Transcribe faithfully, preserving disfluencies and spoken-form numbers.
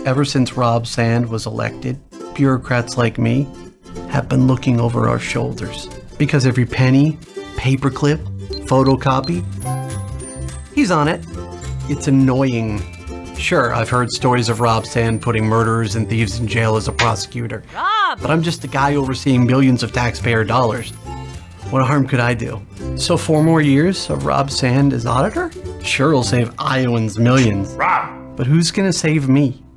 ever since Rob Sand was elected, bureaucrats like me have been looking over our shoulders. Because every penny, paperclip, photocopy, he's on it. It's annoying. Sure, I've heard stories of Rob Sand putting murderers and thieves in jail as a prosecutor. Rob! But I'm just a guy overseeing millions of taxpayer dollars. What harm could I do? So four more years of Rob Sand as auditor? Sure, it'll save Iowans millions. Rob! But who's gonna save me?